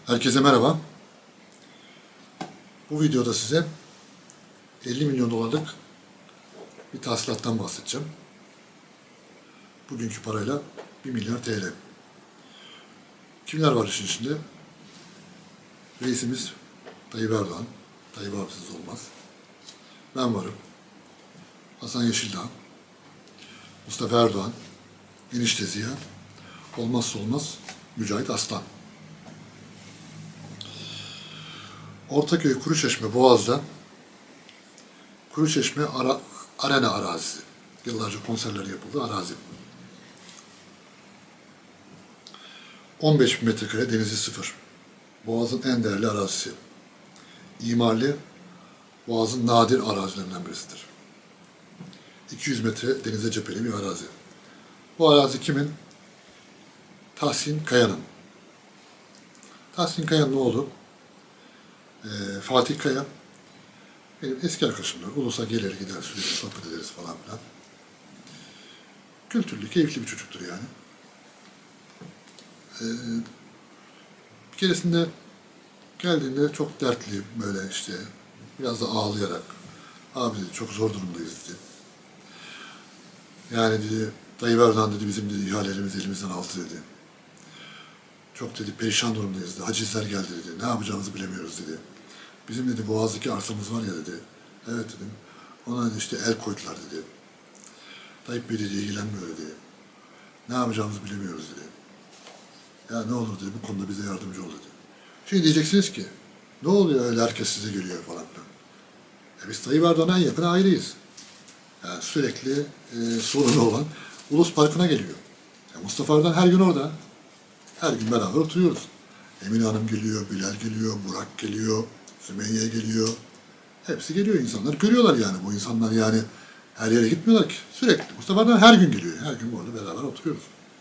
Herkese merhaba. Bu videoda size 50 milyon dolarlık bir tahsilattan bahsedeceğim. Bugünkü parayla 1 milyar TL. Kimler var işin içinde? Reisimiz Tayyip Erdoğan. Tayyip abisiz olmaz. Ben varım. Hasan Yeşildağ, Mustafa Erdoğan, enişte Ziya, olmazsa olmaz Mücahit Aslan. Ortaköy Kuruçeşme Boğaz'da Kuruçeşme Arena arazisi. Yıllarca konserler yapıldı arazi. 15 bin metrekare, denizi sıfır. Boğaz'ın en değerli arazisi. İmarlı, Boğaz'ın nadir arazilerinden birisidir. 200 metre denize cepheli bir arazi. Bu arazi kimin? Tahsin Kaya'nın. Tahsin Kaya'nın oğlu Fatih Kaya. Benim eski arkadaşımdır. Ulus'a gelir gider, sürekli sohbet ederiz falan filan. Kültürlü, keyifli bir çocuktur yani. Bir keresinde geldiğinde çok dertli, böyle işte biraz da ağlayarak, abi dedi çok zor durumdayız dedi. Yani dedi, Tayyip Erdoğan dedi bizim dedi ihalelerimiz elimizden aldı dedi. Çok dedi perişan durumdayız dedi, hacizler geldi dedi, ne yapacağımızı bilemiyoruz dedi. Bizim dedi Boğaz'daki arsamız var ya dedi. Evet dedim, ona dedi işte el koydular dedi. Tayyip Bey dedi ilgilenmiyor dedi. Ne yapacağımızı bilemiyoruz dedi. Ya ne olur dedi bu konuda bize yardımcı ol dedi. Şimdi diyeceksiniz ki ne oluyor öyle herkes size geliyor falan filan. Biz Tayyip Erdoğan'a en yakın aileyiz. Yani sürekli sorunu olan Ulus Parkı'na geliyor. Mustafa Erdoğan her gün orada. Her gün beraber oturuyoruz. Emine Hanım geliyor, Bilal geliyor, Burak geliyor, Sümeyye geliyor. Hepsi geliyor, insanlar görüyorlar yani. Bu insanlar yani her yere gitmiyorlar ki. Sürekli. Mustafa Erdoğan her gün geliyor. Her gün orada beraber oturuyoruz.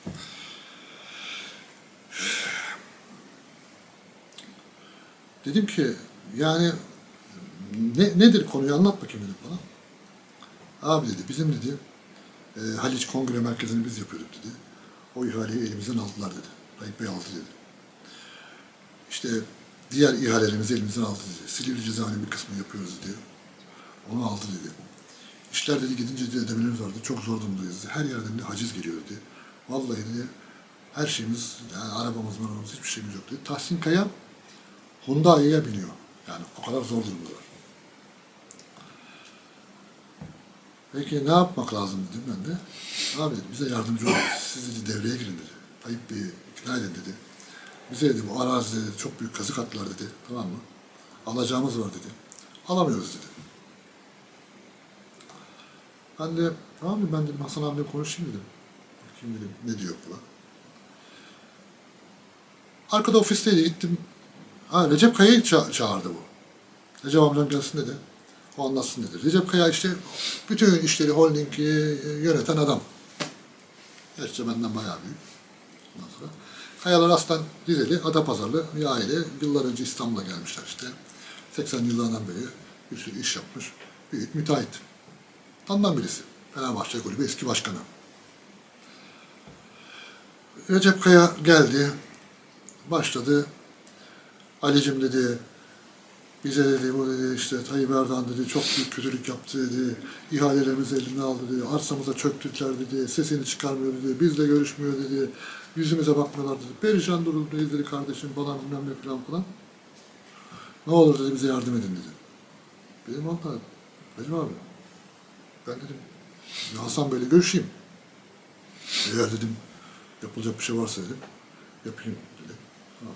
Dedim ki yani nedir konuyu anlat bakayım dedim bana. Abi dedi bizim dedi Haliç Kongre Merkezi'ni biz yapıyorduk dedi. O ihaleyi elimizden aldılar dedi. Tayyip Bey aldı dedi. İşte diğer ihalelerimizi elimizden aldı dedi. Silivri cezaevinin bir kısmını yapıyoruz dedi. Onu aldı dedi. İşler dedi gidince dedi ödemelerimiz vardı. Çok zor durumdayız dedi. Her yerden de haciz geliyor dedi. Vallahi dedi her şeyimiz, yani arabamız, hiçbir şeyimiz yok dedi. Tahsin Kaya Hyundai'ye biniyor. Yani o kadar zor durumdalar. Peki ne yapmak lazım dedim ben de. Abi dedi bize yardımcı olun. Siz dedi devreye girin dedi. Tayyip Bey'i ikna edin dedi. Bize dedi bu arazide dedi, çok büyük kazık attılar dedi. Tamam mı? Alacağımız var dedi. Alamıyoruz dedi. Ben de tamam mı ben dedim Hasan abiyle konuşayım dedim. Bakayım dedim ne diyor falan. Arkada ofisteydi gittim. Ha, Recep Kaya'yı çağırdı bu. Recep amcam gelsin dedi. O anlatsın dedi. Recep Kaya işte bütün işleri, holdingi yöneten adam. Gerçi benden bayağı büyük. Ondan sonra. Kayalar aslan Rizeli, Adapazarlı bir aile. Yıllar önce İstanbul'a gelmişler işte. 80 yıllardan beri bir sürü iş yapmış. Büyük müteahhit. Tanınan birisi. Fenerbahçe Kulübü eski başkanı. Recep Kaya geldi. Başladı. Ali'cim dedi, bize dedi, bu dedi işte Tayyip Erdoğan dedi, çok büyük kötülük yaptı dedi, ihalelerimizi elinden aldı dedi, arsamıza çöktüler dedi, sesini çıkarmıyor dedi, bizle görüşmüyor dedi, yüzümüze bakmıyorlar dedi, perişan durumdayız dedi kardeşim falan bilmem ne falan falan. Ne olur dedi bize yardım edin dedi. Dedim valla, Recep abi, ben dedim Hasan Bey'le görüşeyim. Eğer dedim yapılacak bir şey varsa dedim, yapayım dedi. Tamam.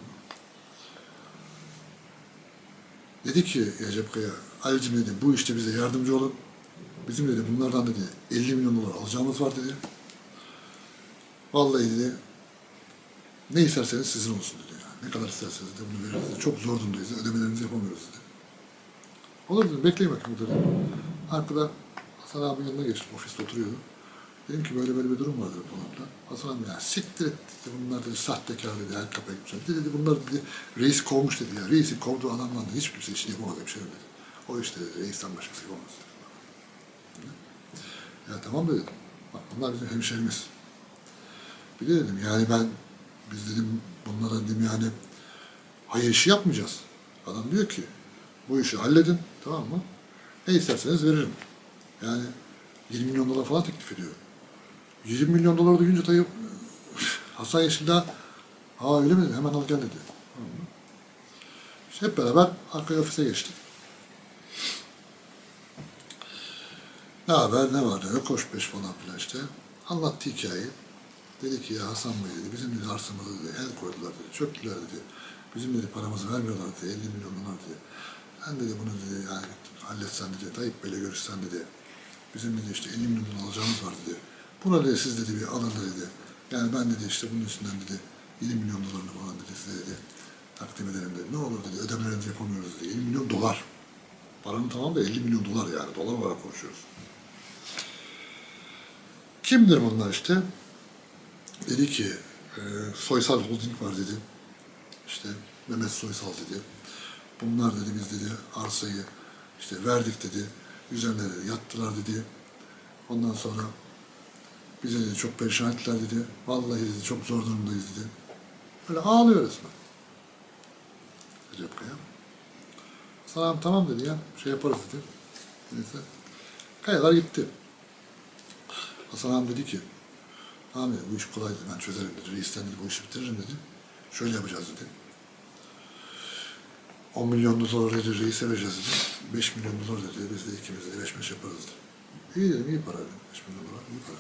Dedi ki Recep Kaya, Ali'cim dedi bu işte bize yardımcı olun. Bizim dedi bunlardan dedi 50 milyon dolar alacağımız var dedi. Vallahi dedi ne isterseniz sizin olsun dedi. Yani. Ne kadar isterseniz de bunu veririz dedi. Çok zor durumdayız. Ödemelerimizi yapamıyoruz dedi. Olur dedim bekleyin bakayım burada dedim. Arkada Hasan abinin yanına geçtim. Ofiste oturuyordu. Dedim ki böyle böyle bir durum var dedi falan filan. Hasan abi ya siktir et dedi. Bunlar dedi sahtekar dedi. Her kapı ekmişler. Dedi bunlar dedi reis kovmuş dedi ya. Reisi kovduğu adamdan da hiç kimse işini yapamadı bir şey dedi. O işte dedi reisten başkası yapamaz dedi. Ya tamam dedim. Bak bunlar bizim hemşerimiz. Bir de dedim yani biz dedim bunlara dedim yani hayır işi yapmayacağız. Adam diyor ki bu işi halledin, tamam mı? Ne isterseniz veririm. Yani 20 milyon dolar falan teklif ediyor. 20 milyon dolar duyunca tabii Hasan Yeşildağ, aa öyle mi? Hemen al gel dedi. Tamam mı? İşte hep beraber arka ofise geçtik. Ne haber, ne var, ne yok, koş peş falan filan işte. Anlattı hikayeyi. Dedi ki ya Hasan Bey dedi, bizim dedi arsamızı dedi, el koydular dedi, çöktüler dedi. Bizim dedi paramızı vermiyorlar dedi, 50 milyon dolar dedi. Ben dedi bunu dedi yani halletsen dedi, Tayyip Bey'le görüşsen dedi. Bizim dedi işte 50 milyon dolar alacağımız var dedi. Buna dedi siz dedi bir alın dedi. Yani ben dedi işte bunun üstünden dedi 20 milyon dolarını falan dedi size dedi takdim ederim dedi. Ne olur dedi ödemelerinizi yapamıyoruz dedi. 20 milyon dolar. Paranın tamamı da 50 milyon dolar yani. Dolar olarak konuşuyoruz. Kimdir bunlar işte? Dedi ki Soysal Holding var dedi. İşte Mehmet Soysal dedi. Bunlar dedi biz dedi arsayı işte verdik dedi. Üzerine dedi, yattılar dedi. Ondan sonra bize dedi çok perişan ettiler dedi. Vallahi dedi çok zor durumdayız dedi. Böyle ağlıyor resmen. Recep Kaya. Sana tamam dedi ya şey yaparız dedi. Neyse. Kayalar gitti. Hasan ağam dedi ki abi bu iş kolay dedi, ben çözerim dedi. Reisten dedi, bu işi bitiririm dedi. Şöyle yapacağız dedi. 10 milyon dolar dedi, reise vereceğiz dedi. 5 milyon dolar dedi, biz de ikimiz de 5-5 yaparız dedi. İyi dedim, iyi para dedim. 5 milyon dolar, iyi para.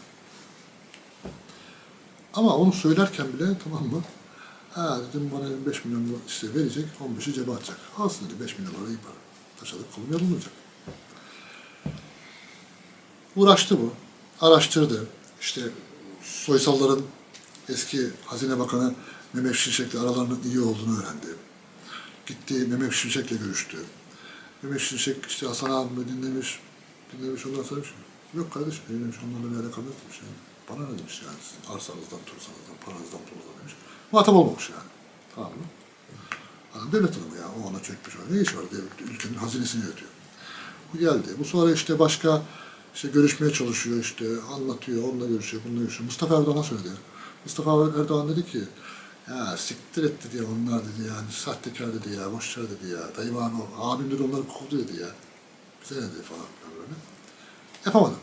Ama onu söylerken bile tamam mı? Ha dedim bana dedim, 5 milyon dolar işte verecek, 15'i cebe atacak. Alsın dedi, 5 milyon dolar iyi para. Taşadık kolum yorulmayacak. Uğraştı bu. Araştırdı. İşte Soysalların eski Hazine Bakanı Mehmet Şimşek'le aralarının iyi olduğunu öğrendi. Gitti Mehmet Şimşek'le görüştü. Mehmet Şimşek işte Hasan abimi dinlemiş ondan sonra demiş, yok kardeşim demiş onlarla bir alakam yokmuş yani. Bana ne demiş yani sizin arsanızdan, tursanızdan, paranızdan, pulunuzdan demiş. Muhatap olmamış yani. Tamam mı? Adam devlet adamı ya, o ona çökmüş. Ne iş var devlet, ülkenin hazinesini yönetiyor. Bu geldi. Bu sonra işte başka işte görüşmeye çalışıyor işte, anlatıyor, onunla görüşüyor, bununla görüşüyor. Mustafa Erdoğan'a söyledi. Mustafa Erdoğan dedi ki, ya siktir et dedi ya, onlar dedi yani, sahtekar dedi ya, boşver dedi ya, Tayyip abim dedi onları kovdu dedi ya. Bize ne dedi falan böyle. Yapamadım.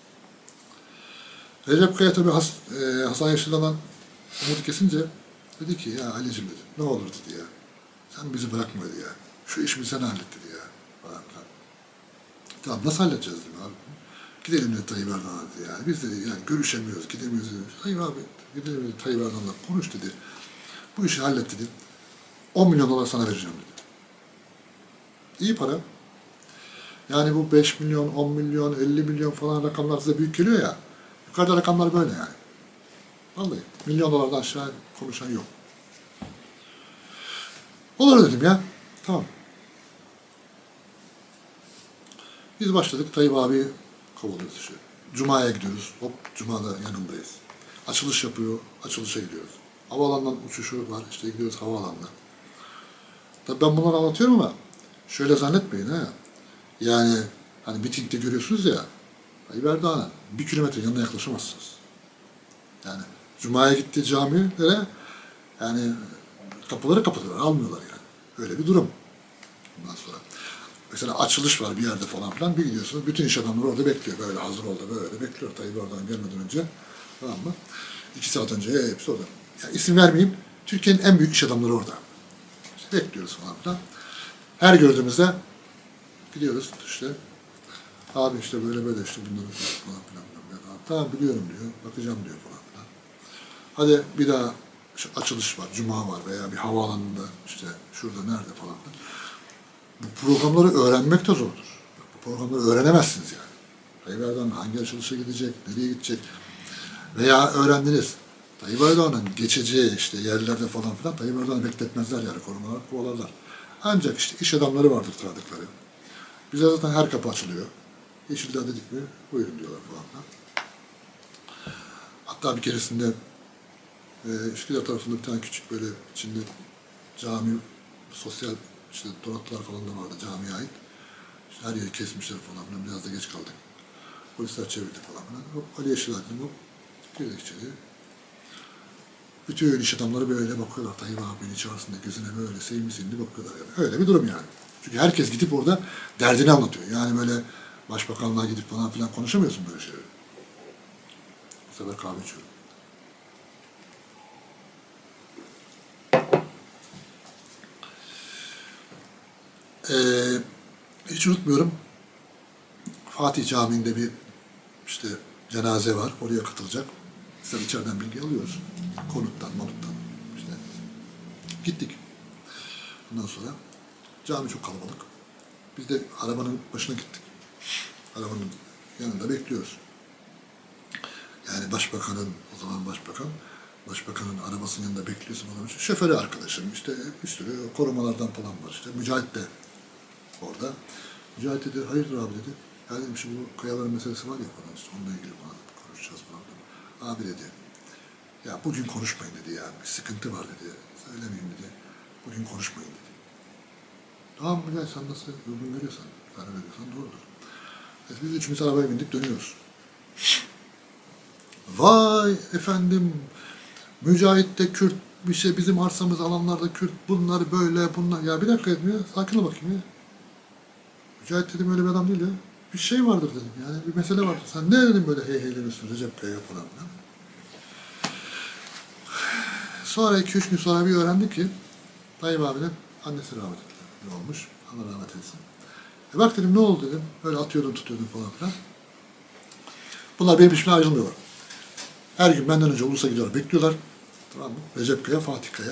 Recep Kaya tabii Hasan Yeşildağ'dan umudu kesince dedi ki ya Ali'cim dedi, ne olur dedi ya, sen bizi bırakma dedi ya, şu işimi sen hallet dedi ya falan filan. Tamam nasıl halledeceğiz dedim abi. Gidelim dedi Tayyip Erdoğan'a dedi yani. Biz dedi yani görüşemiyoruz, gidemiyoruz dedi. Tayyip abi gidelim dedi Tayyip Erdoğan'la konuş dedi. Bu işi hallet dedi. 10 milyon dolar sana vereceğim dedi. İyi para. Yani bu 5 milyon, 10 milyon, 50 milyon falan rakamlar size büyük geliyor ya. Yukarıda rakamlar böyle yani. Vallahi milyon dolardan aşağı konuşan yok. Olur dedim ya. Tamam. Biz başladık. Tayyip abi kovalıyoruz işte. Cuma'ya gidiyoruz. Hop Cuma'da yanındayız. Açılış yapıyor. Açılışa gidiyoruz. Havaalanından uçuşu var. İşte gidiyoruz havaalanına. Tabii ben bunları anlatıyorum ama şöyle zannetmeyin ha. Yani hani mitingde görüyorsunuz ya Tayyip Erdoğan'a 1 kilometre yanına yaklaşamazsınız. Yani Cuma'ya gittiği camilere yani kapıları kapatıyorlar. Almıyorlar yani. Öyle bir durum. Bundan sonra. Mesela açılış var bir yerde falan filan. Bir gidiyorsunuz. Bütün iş adamları orada bekliyor. Böyle hazır oldu. Böyle bekliyor. Tayyip Erdoğan gelmeden önce. Tamam mı? 2 saat önce hepsi orada. Yani isim vermeyeyim. Türkiye'nin en büyük iş adamları orada. İşte bekliyoruz falan filan. Her gördüğümüzde gidiyoruz işte. Abi işte böyle böyle işte bunları falan filan. Tamam biliyorum diyor. Bakacağım diyor falan filan. Hadi bir daha işte açılış var. Cuma var veya bir havaalanında işte şurada nerede falan filan. Bu programları öğrenmek de zordur. Bu programları öğrenemezsiniz yani. Tayyip Erdoğan hangi açılışa gidecek, nereye gidecek veya öğrendiniz. Tayyip Erdoğan'ın geçeceği işte yerlerde falan filan Tayyip Erdoğan'ı bekletmezler yani korumalar, kovalarlar. Ancak işte iş adamları vardır tanıdıkları. Bize zaten her kapı açılıyor. Yeşildağ dedik mi buyurun diyorlar falan filan. Hatta bir keresinde Üsküdar tarafında bir tane küçük böyle içinde cami, sosyal işte donatlar falan da vardı camiye ait. İşte her yeri kesmişler falan filan. Biraz da geç kaldık. Polisler çevirdi falan filan. Ali Yeşildağ dedim o. Girdik içeri. Bütün iş adamları böyle bakıyorlar. Tayyip abinin içerisinde gözüne böyle sevimli bakıyorlar yani. Öyle bir durum yani. Çünkü herkes gidip orada derdini anlatıyor. Yani böyle başbakanlığa gidip falan filan konuşamıyorsun böyle şeyleri. Bu sefer kahve içiyorum. Hiç unutmuyorum. Fatih Camii'nde bir işte cenaze var. Oraya katılacak. Biz içeriden bilgi alıyoruz. Konuttan, manuttan. İşte gittik. Ondan sonra cami çok kalabalık. Biz de arabanın başına gittik. Arabanın yanında bekliyoruz. Yani başbakanın, o zaman başbakanın arabasının yanında bekliyorsun adam için. Şoförü arkadaşım, işte bir sürü korumalardan falan var işte. Mücahit de orada. Mücahit dedi, hayırdır abi dedi. Ya dedim, şimdi bu kayaların meselesi var ya falan, işte onunla ilgili falan konuşacağız falan. Abi dedi, ya bugün konuşmayın dedi ya, bir sıkıntı var dedi. Söylemeyeyim dedi, bugün konuşmayın dedi. Tamam Mücahit, sen nasıl uygun veriyorsan, karar veriyorsan doğrudur. Biz üçümüz arabaya bindik, dönüyoruz. Vay efendim, Mücahit de Kürt, bir şey bizim arsamız alanlarda Kürt, bunlar böyle, bunlar. Ya bir dakika dedim ya, sakin ol bakayım ya. Mücahit dedim öyle bir adam değil ya. Bir şey vardır dedim yani, bir mesele vardır. Sen ne dedim böyle heyleniyorsun Recep Kaya falan. Sonra 2-3 gün sonra bir öğrendik ki Tayyip abinin annesi rahmetli olmuş. Allah rahmet eylesin. Bak dedim, ne oldu dedim. Böyle atıyordum tutuyordum falan filan. Bunlar benim işimden ayrılmıyorlar. Her gün benden önce Ulus'a gidiyorlar, bekliyorlar. Tamam mı? Recep Kaya, Fatih Kaya.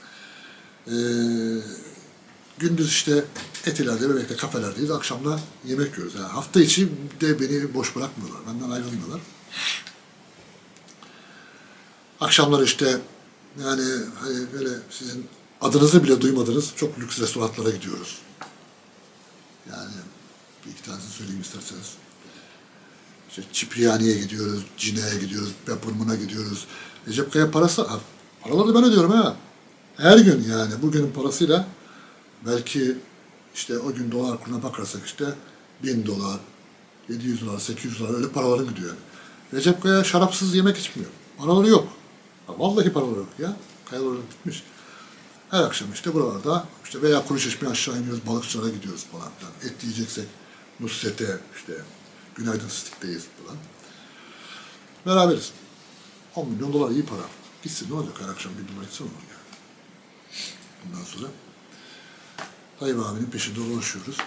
Gündüz işte Etiler'de, Bebek'te, kafelerdeyiz. Akşamda yemek yiyoruz. Yani hafta içi de beni boş bırakmıyorlar. Benden ayrılmıyorlar. Akşamlar işte yani hani böyle sizin adınızı bile duymadığınız çok lüks restoranlara gidiyoruz. Yani bir iki tanesini söyleyeyim isterseniz. İşte Çipriyani'ye gidiyoruz, Cine'ye gidiyoruz, Bepurmun'a gidiyoruz. Recep Kaya parası, paraları ben ödüyorum ha. Her gün yani bugünün parasıyla belki işte o gün dolar kuruna bakarsak işte 1000 dolar, 700 dolar, 800 dolar öyle paraların gidiyor yani. Recep Kaya şarapsız yemek içmiyor. Paraları yok. Vallahi paraları yok ya. Kayaları bitmiş. Her akşam işte buralarda işte veya Kuruçeşme'ye aşağı iniyoruz, balıkçılara gidiyoruz falan filan. Et yiyeceksek Nusret'e işte Günaydın Stik'teyiz falan. Beraberiz. 10 milyon dolar iyi para. Gitsin ne olacak, her akşam bir dolar gitsin olur yani. Bundan sonra Tayyip abinin peşinde dolaşıyoruz.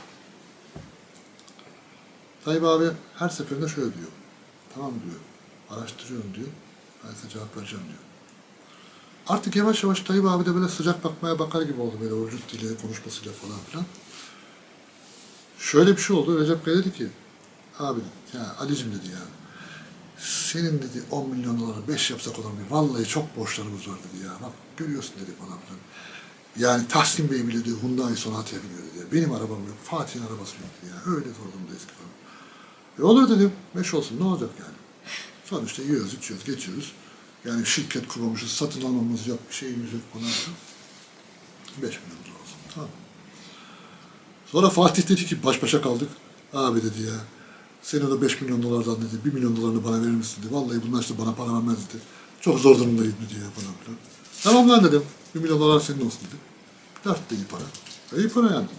Tayyip abi her seferinde şöyle diyor. Tamam diyor, araştırıyorum diyor. Ben size cevap vereceğim diyor. Artık yavaş yavaş Tayyip abi de böyle sıcak bakar gibi oldu, böyle vücut dili konuşmasıyla falan filan. Şöyle bir şey oldu. Recep Kaya dedi ki, abi ya Ali'cim dedi ya, senin dedi 10 milyon doları 5 yapsak olur mu? Vallahi çok borçlarımız var dedi ya. Bak görüyorsun dedi falan filan. Yani Tahsin Bey bile diyor Hyundai Sonata'ya biniyor dedi ya. Benim arabam yok, Fatih'in arabası yok dedi ya. Öyle zor durumdayız ki falan. Olur dedim, 5 olsun ne olacak yani. Sonuçta yiyoruz, içiyoruz, geçiyoruz. Yani şirket kurmamışız, satın almamız yok, bir şeyimiz yok falan. 5 milyon dolar olsun. Tamam. Sonra Fatih dedi ki, baş başa kaldık. Abi dedi ya, senin o 5 milyon dolardan dedi, 1 milyon dolarını bana verir misin dedi. Vallahi bunlar işte bana para vermez dedi. Çok zor durumdayım dedi ya falan filan. Tamam lan dedim, 1 milyon dolar senin olsun dedi. 4 de iyi para. İyi para yani.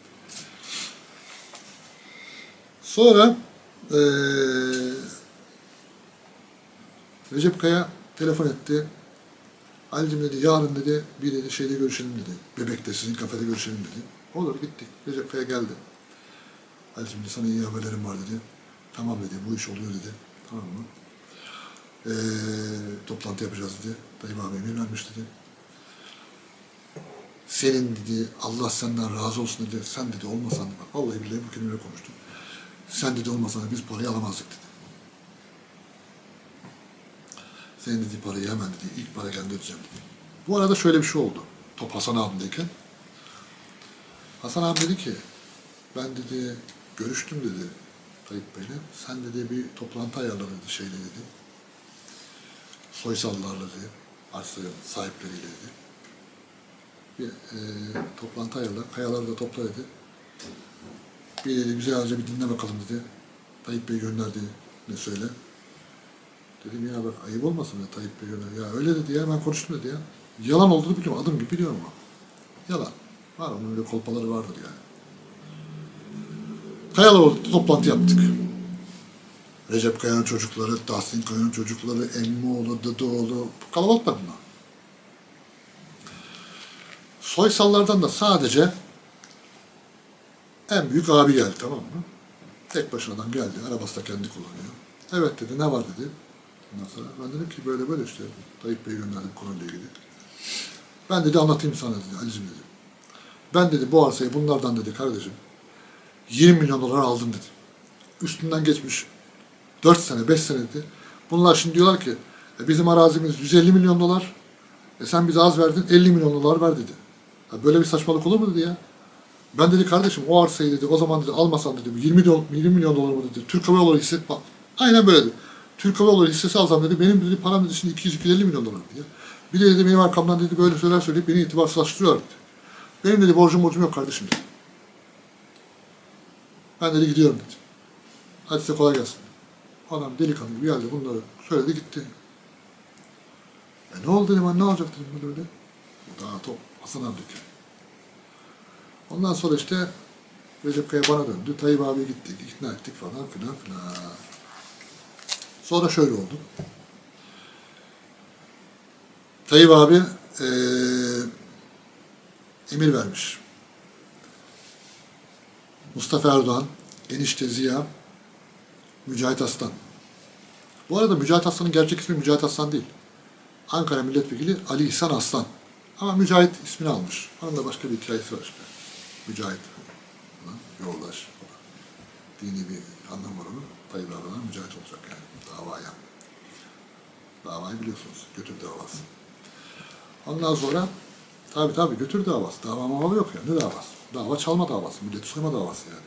Sonra Recep Kaya telefon etti. Ali'cim dedi, yarın dedi, bir dedi şeyde görüşelim dedi. Bebek'te, sizin kafede görüşelim dedi. Olur, gittik. Recep Kaya geldi. Ali'cim dedi, sana iyi haberlerim var dedi. Tamam dedi, bu iş oluyor dedi. Tamam mı? Toplantı yapacağız dedi. Tayyip abi emir vermiş dedi. Senin dedi, Allah senden razı olsun dedi. Sen dedi olmasan, bak vallahi billahi bu kelimeyle konuştum. Sen dedi olmasan biz parayı alamazdık dedi. Senin dediği parayı hemen dedi, ilk para geldi ödeyeceğim dedi. Bu arada şöyle bir şey oldu. Top Hasan abimdeyken. Hasan abi dedi ki, ben dedi, görüştüm dedi Tayyip Bey'le. Sen dedi bir toplantı ayarla dedi şeyle dedi. Soysallarla dedi, arsa sahipleriyle dedi. Bir toplantı ayarla, kayaları da topla dedi. Bir dedi, güzelce bir dinle bakalım dedi. Tayyip Bey gönderdiğini söyle. Dedim ya bak ayıp olmasın ya Tayyip Bey öyle. Ya öyle dedi ya ben konuştum dedi ya. Yalan olduğunu biliyorum. Adım gibi biliyorum ama. Yalan. Var onun öyle kolpaları vardır yani. Kayalıoğlu toplantı yaptık. Recep Kaya'nın çocukları, Tahsin Kaya'nın çocukları, Emmoğlu, Dıdıoğlu, kalabalık da bunlar. Soysallardan da sadece en büyük abi geldi, tamam mı? Tek başına adam geldi, arabası da kendi kullanıyor. Evet dedi, ne var dedi. Ondan sonra ben dedim ki böyle böyle işte, Tayyip Bey'i gönderdim konuyla ilgili. Ben dedi anlatayım sana dedi, Ali'cim dedi. Ben dedi bu arsayı bunlardan dedi kardeşim, 20 milyon dolar aldım dedi. Üstünden geçmiş 4 sene, 5 sene dedi. Bunlar şimdi diyorlar ki bizim arazimiz 150 milyon dolar. Sen bize az verdin, 50 milyon dolar ver dedi. Ya böyle bir saçmalık olur mu dedi ya. Ben dedi kardeşim o arsayı dedi o zaman dedi almasan dedi 20 milyon dolar mı dedi. Türk Hava Yolları hissesi aynen böyle dedi. Türk Hava Yolları hissesi alsam dedi benim dedi param dedi şimdi 200-250 milyon dolar dedi. Bir de dedi benim arkamdan dedi böyle şeyler söyleyip beni itibarsızlaştırıyor dedi. Benim dedi borcum yok kardeşim dedi. Ben dedi gidiyorum dedi. Hadi size kolay gelsin. Adam delikanlı gibi geldi bunları söyledi gitti. Ne oldu dedim ne olacak dedim böyle. Daha top Hasan abi dedi. Ondan sonra işte Recep Kaya bana döndü. Tayyip abiye gittik, ikna ettik falan filan filan. Sonra şöyle oldu. Tayyip abi emir vermiş. Mustafa Erdoğan, enişte Ziya, Mücahit Aslan. Bu arada Mücahit Aslan'ın gerçek ismi Mücahit Aslan değil. Ankara Milletvekili Ali İhsan Aslan. Ama Mücahit ismini almış. Onun da başka bir hikayesi var işte. Mücahit. Yoldaş. Dini bir anlam var onun. Tayyip Erdoğan Mücahit olacak yani. Davaya. Davayı biliyorsunuz. Götür davası. Ondan sonra tabii götür davası. Dava mava yok yani. Ne davası? Dava çalma davası. Milleti soyma davası yani.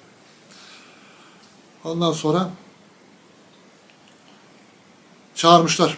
Ondan sonra çağırmışlar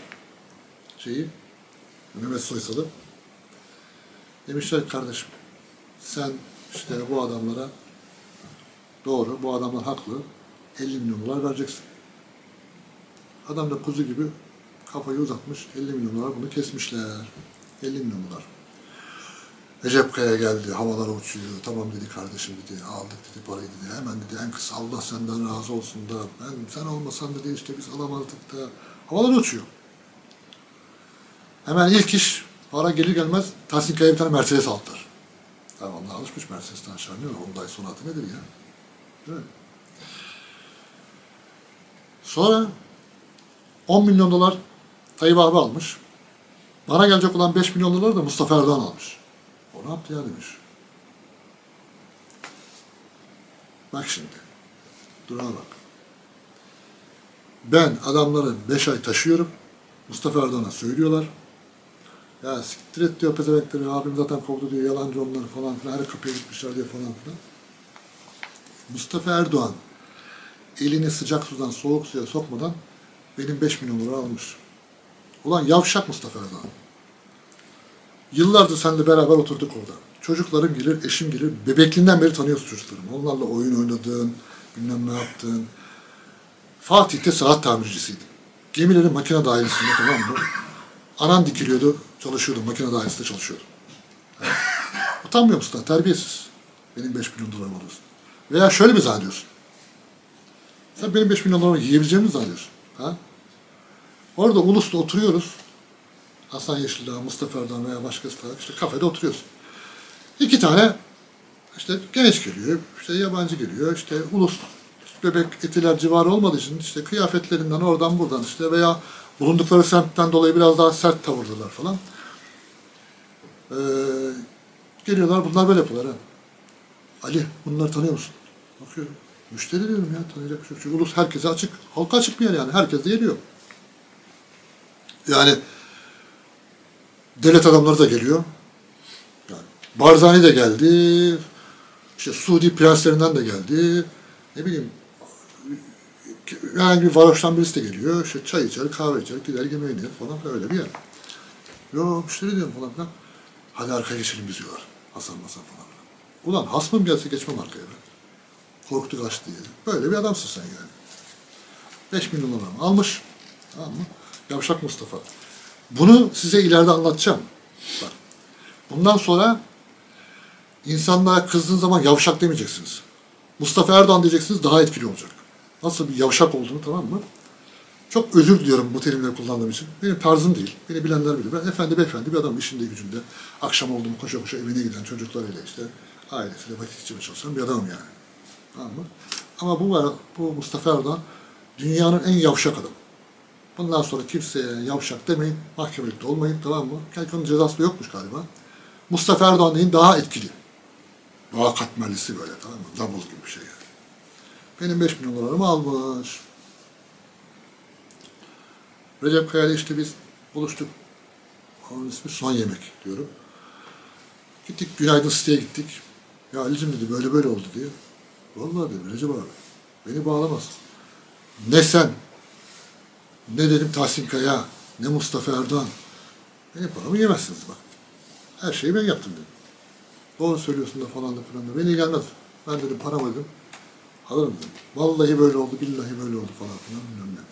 Mehmet Soysal'ı. Demişler kardeşim sen işte bu adamlara doğru, bu adamlar haklı 50 milyon dolar vereceksin. Adam da kuzu gibi kafayı uzatmış 50 milyon dolar bunu kesmişler. 50 milyon dolar. Recep Kaya geldi, havalara uçuyor. Tamam dedi kardeşim dedi, aldık dedi parayı dedi. Hemen dedi en kısa Allah senden razı olsun da sen olmasan dedi işte biz alamazdık da. Havalara uçuyor. Hemen ilk iş para gelir gelmez Tahsin Kaya'ya bir tane Mercedes aldılar. Tamam onlar alışmış Mercedes'ten aşağı ne mi? Hyundai Sonata nedir ya? Değil mi? Sonra 10 milyon dolar Tayyip abi almış. Bana gelecek olan 5 milyon dolar da Mustafa Erdoğan almış. O ne yaptı ya demiş. Bak şimdi. Durana bak. Ben adamları 5 ay taşıyorum. Mustafa Erdoğan'a söylüyorlar. Ya siktir et diyor pezevenkleri. Abim zaten kovdu diyor. Yalancı onları falan filan. Her kapıya gitmişler diyor falan filan. Mustafa Erdoğan elini sıcak sudan soğuk suya sokmadan benim 5 milyon lira almış. Ulan yavşak Mustafa Erdoğan. Yıllardır seninle beraber oturduk orada. Çocuklarım gelir, eşim gelir. Bebekliğinden beri tanıyorsun çocuklarımı. Onlarla oyun oynadın, bilmem ne yaptın. Fatih'te saat tamircisiydim. Gemilerin makine dairesinde tamam mı? Anan dikiliyordu, çalışıyordum. Makine dairesinde çalışıyordum. Yani, utanmıyor musun? Terbiyesiz. Benim 5 milyon dolarım alıyorsun. Veya şöyle mi zannediyorsun? Sen benim 5 milyon dolarımı yiyebileceğimi mi zannediyorsun? Ha? Orada Ulus'ta oturuyoruz. Hasan Yeşildağ, Mustafa Erdoğan veya başkası da işte kafede oturuyorsun. 2 tane işte genç geliyor, işte yabancı geliyor, işte ulus bebek etiler civarı olmadığı için işte kıyafetlerinden oradan buradan işte veya bulundukları semtten dolayı biraz daha sert tavırlılar falan. Geliyorlar bunlar böyle yapıyorlar. Ha. Ali bunları tanıyor musun? Bakıyorum. Müşteri diyorum ya tanıyacak bir şey yok. Çünkü ulus herkese açık. Halka açık bir yer yani. Herkes de geliyor. Yani devlet adamları da geliyor. Yani Barzani de geldi. İşte Suudi prenslerinden de geldi. Ne bileyim herhangi bir varoştan birisi de geliyor. İşte çay içer, kahve içer, gider yemeğini yer falan öyle bir yer. Yo müşteri diyorum falan filan. Hadi arkaya geçelim biz diyorlar. Hasan falan. Ulan hasmım gelse geçmem arkaya ben. Korktu kaçtı diye. Böyle bir adamsın sen yani. 5 milyon dolar almış. Tamam mı? Yavşak Mustafa. Bunu size ileride anlatacağım. Bak. Bundan sonra insanlara kızdığın zaman yavşak demeyeceksiniz. Mustafa Erdoğan diyeceksiniz, daha etkili olacak. Nasıl bir yavşak olduğunu, tamam mı? Çok özür diliyorum bu terimleri kullandığım için. Benim tarzım değil. Beni bilenler bilir. Ben efendi beyefendi bir adam, işinde gücünde. Akşam oldu mu koşa koşa evine giden, çocuklarıyla işte ailesiyle vakit geçirmeye çalışan bir adamım yani. Tamam mı? Ama bu Mustafa Erdoğan dünyanın en yavşak adamı. Bundan sonra kimseye yavşak demeyin, mahkemelikte olmayın, tamam mı? Kelkanın cezası da yokmuş galiba. Mustafa Erdoğan deyin, daha etkili. Daha katmerlisi böyle, tamam mı? Double gibi bir şey yani. Benim 5 milyon dolarımı almış. Recep Kaya'yla işte biz buluştuk. Onun ismi Son Yemek diyorum. Gittik, Günaydın Site'ye gittik. Ya Ali'cim dedi, böyle böyle oldu diye. Vallahi dedim Recep abi, beni bağlamaz. Ne sen, ne dedim Tahsin Kaya, ne Mustafa Erdoğan. Benim paramı yemezsiniz bak. Her şeyi ben yaptım dedim. Doğru söylüyorsun da falan da filan da. Beni ilgilenmez. Ben dedim paramı dedim. Alırım dedim. Vallahi böyle oldu, billahi böyle oldu falan filan bilmem ne.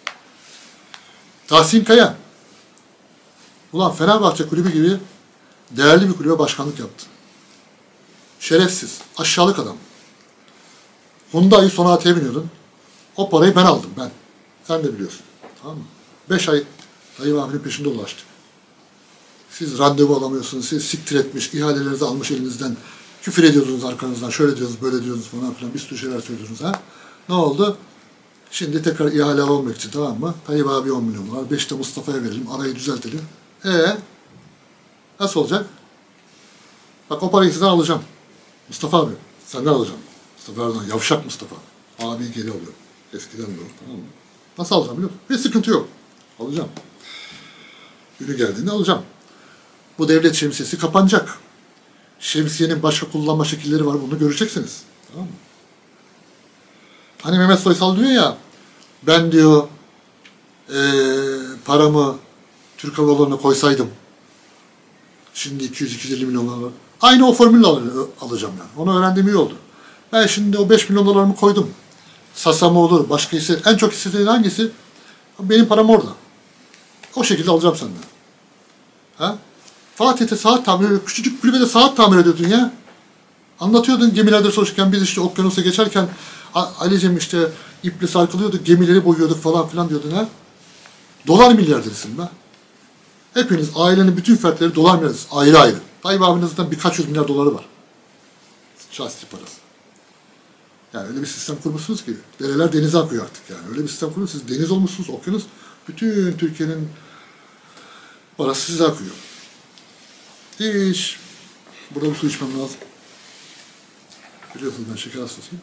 Tahsin Kaya. Ulan Fenerbahçe kulübü gibi değerli bir kulübe başkanlık yaptı. Şerefsiz, aşağılık adam. Hyundai Sonata'ya biniyordun. O parayı ben aldım, ben. Sen de biliyorsun. Tamam mı? 5 ay Tayyip abinin peşinde dolaştık. Siz randevu alamıyorsunuz, siz siktir etmiş, ihalelerinizi almış elinizden, küfür ediyordunuz arkanızdan, şöyle diyorsunuz, böyle diyorsunuz falan filan, bir sürü şeyler söylüyorsunuz ha. Ne oldu? Şimdi tekrar ihale almak için, tamam mı? Tayyip abi 10 milyon var, 5 de Mustafa'ya verelim, arayı düzeltelim. Nasıl olacak? Bak o parayı sizden alacağım. Mustafa abi, senden alacağım. Mustafa Erdoğan, yavşak Mustafa. Abi geri alıyorum. Eskiden de o, tamam mı? Nasıl alacağım biliyor musun? Hiç sıkıntı yok. Alacağım. Günü geldiğinde alacağım. Bu devlet şemsiyesi kapanacak. Şemsiyenin başka kullanma şekilleri var, bunu göreceksiniz. Tamam mı? Hani Mehmet Soysal diyor ya, ben diyor paramı Türk Hava Yolları'na koysaydım, şimdi 200-250 milyon dolar. Aynı o formülle alacağım yani. Onu öğrendiğim iyi oldu. Ben şimdi o 5 milyon dolarımı koydum. Sasa mı olur, başka hisse, en çok hissediğin hangisi? Benim param orada. O şekilde alacağım senden. Ha? Fatih'te saat tamir ediyor. Küçücük kulübede saat tamir ediyordun ya. Anlatıyordun gemilerde çalışırken biz işte okyanusa geçerken Ali'cim işte iple sarkılıyorduk, gemileri boyuyorduk falan filan diyordun ha. Dolar milyarderisin be. Hepiniz ailenin bütün fertleri dolar milyarderisin. Ayrı ayrı. Tayyip abinin zaten birkaç yüz milyar doları var. Şahsi parası. Yani öyle bir sistem kurmuşsunuz ki dereler denize akıyor artık yani. Öyle bir sistem kurmuşsunuz. Siz deniz olmuşsunuz, okyanus. Bütün Türkiye'nin parası size akıyor. Hiç. Burada bir su içmem lazım. Biliyorsunuz ben şeker hastasıyım.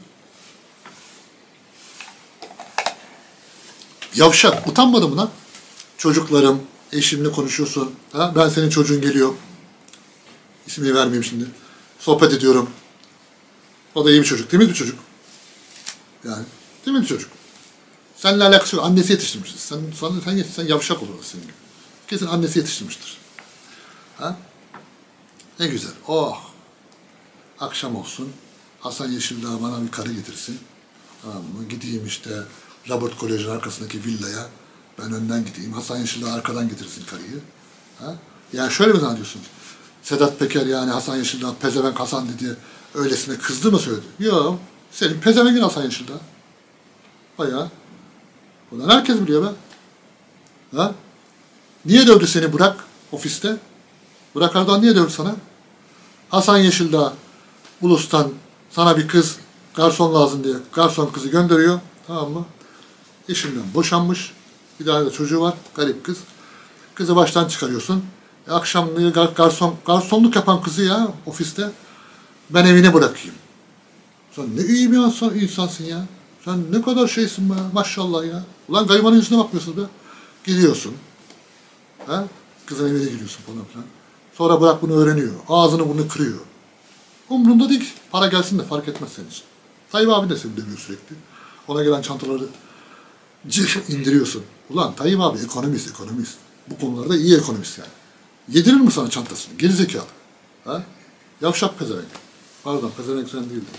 Yavşak, utanmadın mı lan? Çocuklarım, eşimle konuşuyorsun. Ha? Ben senin çocuğun geliyor. İsmini vermeyeyim şimdi. Sohbet ediyorum. O da iyi bir çocuk, temiz bir çocuk. Yani temiz bir çocuk. Seninle alakası yok. Annesi yetiştirmiştir. Sen yavşak olursun senin gibi. Kesin annesi yetiştirmiştir. Ha? Ne güzel. Oh. Akşam olsun. Hasan Yeşildağ bana bir karı getirsin. Tamam mı? Gideyim işte Robert Kolej'in arkasındaki villaya. Ben önden gideyim. Hasan Yeşildağ arkadan getirsin karıyı. Ha? Yani şöyle mi zannediyorsun? Sedat Peker yani Hasan Yeşildağ pezevenk Hasan dedi. Öylesine kızdı mı söyledi? Yok. Senin pezevengin Hasan Yeşildağ. Bayağı. Bunları herkes biliyor be. Ha? Niye dövdü seni Burak ofiste? Burak Erdoğan niye dövdü sana? Hasan Yeşildağ Ulus'tan sana bir kız garson lazım diye garson kızı gönderiyor. Tamam mı? Eşinden boşanmış. Bir tane de çocuğu var. Garip kız. Kızı baştan çıkarıyorsun. Akşamleyin garsonluk yapan kızı ya ofiste. Ben evine bırakayım. Sen ne iyi bir insansın ya. Sen ne kadar şeysin be maşallah ya. Ulan garibanın yüzüne bakmıyorsun be. Gidiyorsun. Ha? Kızın evine giriyorsun falan filan. Sonra Burak bunu öğreniyor. Ağzını bunu kırıyor. Umrunda değil. Para gelsin de fark etmez senin için. Tayyip abi de seni dövüyor sürekli. Ona gelen çantaları indiriyorsun. Ulan Tayyip abi ekonomist. Bu konularda iyi ekonomist yani. Yedirir mi sana çantasını? Gerizekalı. Ha? Yavşak pezevenk. Pardon pezevenk sen değildin.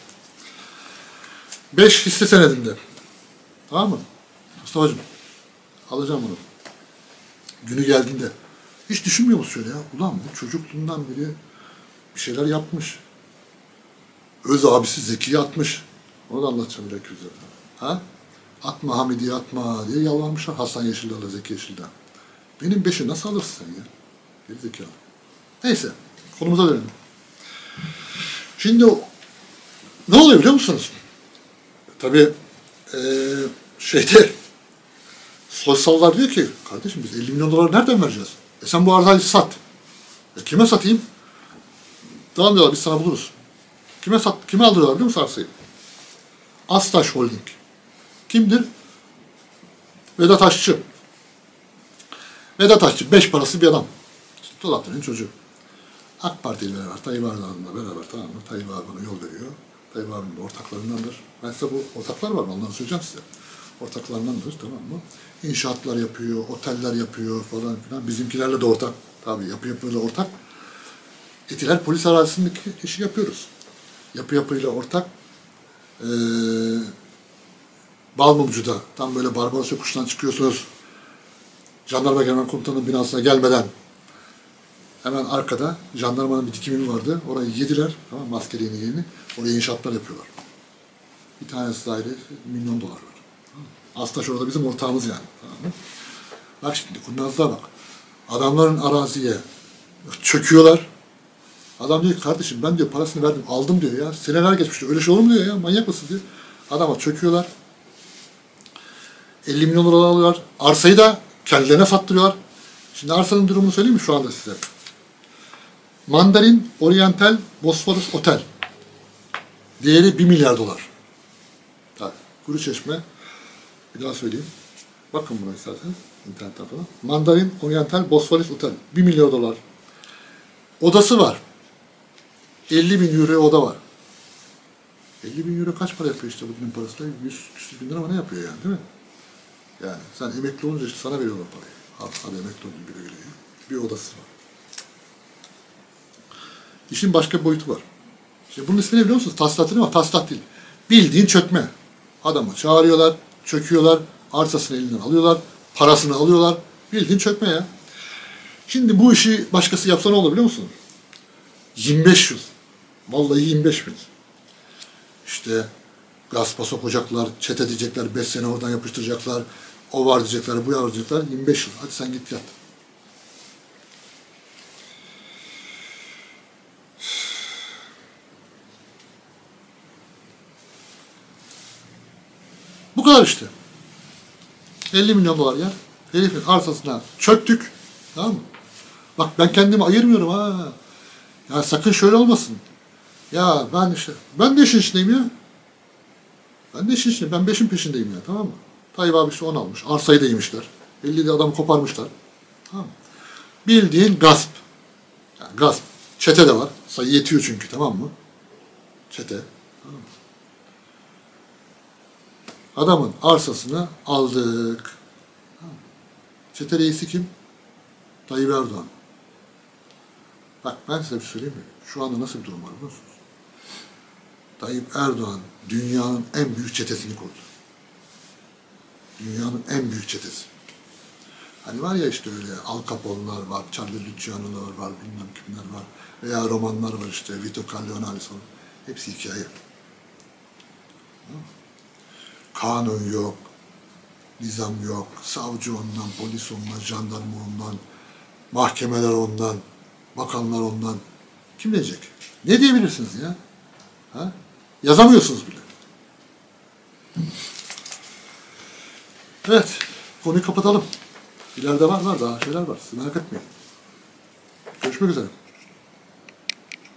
5 hisse senedinde. Tamam mı? Mustafa'cığım alacağım bunu. Günü geldiğinde hiç düşünmüyor musun şöyle ya? Ulan bu çocukluğundan beri bir şeyler yapmış. Öz abisi Zeki'yi atmış. Onu da anlatacağım belki üzerine. Ha? Atma Hamidi'yi atma diye yalvarmışlar Hasan Yeşildağ'la Zeki Yeşildağ. Benim beşi nasıl alırsın sen ya? Geri zekalı. Neyse. Konumuza dönelim. Şimdi ne oluyor biliyor musunuz? Tabii soysallar diyor ki kardeşim biz 50 milyon doları nereden vereceğiz? Sen bu arzayı sat. Kime satayım? Tamam diyorlar biz sana buluruz. Kime aldırıyorlar biliyor musun arsayı? Astaş Holding. Kimdir? Vedat Aşçı. Vedat Aşçı 5 parası bir adam. İşte Dolapdere çocuğu. AK Parti ile beraber, Tayyip Erdoğan'la beraber tamam mı? Tayyip abi bana yol veriyor. Tayyip abinin de ortaklarındandır. Ben size bu ortaklar var mı? Ondan söyleyeceğim size. Ortaklarındandır tamam mı? İnşaatlar yapıyor, oteller yapıyor falan filan. Bizimkilerle de ortak. Tabii yapı yapıyla ortak. Etiler polis arazisindeki işi yapıyoruz. Yapı yapıyla ortak. Balmumcu'da tam böyle Barbaros Yokuşu'ndan çıkıyorsunuz. Jandarma Genel Komutanı'nın binasına gelmeden hemen arkada jandarmanın bir dikimi vardı. Orayı yediler. Tamam, maskeliğini yeni. Oraya inşaatlar yapıyorlar. Bir tanesi daire $1 milyon var. Astaş orada bizim ortağımız yani. Tamam mı? Bak şimdi kurnazlığa bak. Adamların araziye çöküyorlar. Adam diyor ki kardeşim ben diyor parasını verdim aldım diyor ya. Seneler geçmiş diyor. Öyle şey olur mu diyor ya manyak mısın diyor. Adama çöküyorlar. 50 milyon dolar alıyorlar. Arsayı da kendilerine sattırıyorlar. Şimdi arsanın durumunu söyleyeyim mi şu anda size? Mandarin Oriental Bosphorus Otel. Değeri $1 milyar. Tabii. Kuruçeşme. Bir daha söyleyeyim. Bakın buna isterseniz internetten falan. Mandarin Oriental Bosphorus Otel. $1 milyar. Odası var. 50.000 euro oda var. 50.000 euro kaç para yapıyor işte bugünün parasıyla? 100 küsur bin lira mı ne yapıyor yani değil mi? Yani sen emekli olunca işte sana veriyorlar parayı. Hadi emekli oldun güle güle. Bir odası var. İşin başka bir boyutu var. İşte bunun ismini biliyor musunuz? Tahsilat değil ama tahsilat değil. Bildiğin çökme. Adamı çağırıyorlar, çöküyorlar, arsasını elinden alıyorlar, parasını alıyorlar. Bildiğin çökme ya. Şimdi bu işi başkası yapsa ne olur biliyor musun? 25 yıl. Vallahi 25 yıl. İşte gaspa sokacaklar, çete diyecekler, 5 sene oradan yapıştıracaklar, o var diyecekler, bu var diyecekler, 25 yıl. Hadi sen git yat. Bu kadar işte. 50 milyon dolar ya. Herifin arsasına çöktük. Tamam mı? Bak ben kendimi ayırmıyorum ha. Ya sakın şöyle olmasın. Ya ben de işin içindeyim ya. Ben de işin içindeyim. Ben 5'in peşindeyim ya tamam mı? Tayyip abi işte 10 almış. Arsayı da yemişler. 50 de adam koparmışlar. Tamam mı? Bildiğin gasp. Yani gasp. Çete de var. Sayı yetiyor çünkü tamam mı? Çete. Tamam mı? Adamın arsasını aldık. Tamam mı? Çete reisi kim? Tayyip Erdoğan. Bak ben size bir söyleyeyim mi? Şu anda nasıl bir durum var biliyor musunuz? Tayyip Erdoğan dünyanın en büyük çetesini kurdu. Dünyanın en büyük çetesi. Hani var ya işte öyle Al Capone'lar var, Charlie Luciano'lar var, bilmem kimler var. Veya romanlar var işte, Vito Corleone falan. Hepsi hikaye. Kanun yok, nizam yok, savcı ondan, polis ondan, jandarma ondan, mahkemeler ondan, bakanlar ondan. Kim diyecek? Ne diyebilirsiniz ya? Ha? Yazamıyorsunuz bile. Evet, konuyu kapatalım. İleride var daha şeyler var. Siz merak etmeyin. Görüşmek üzere.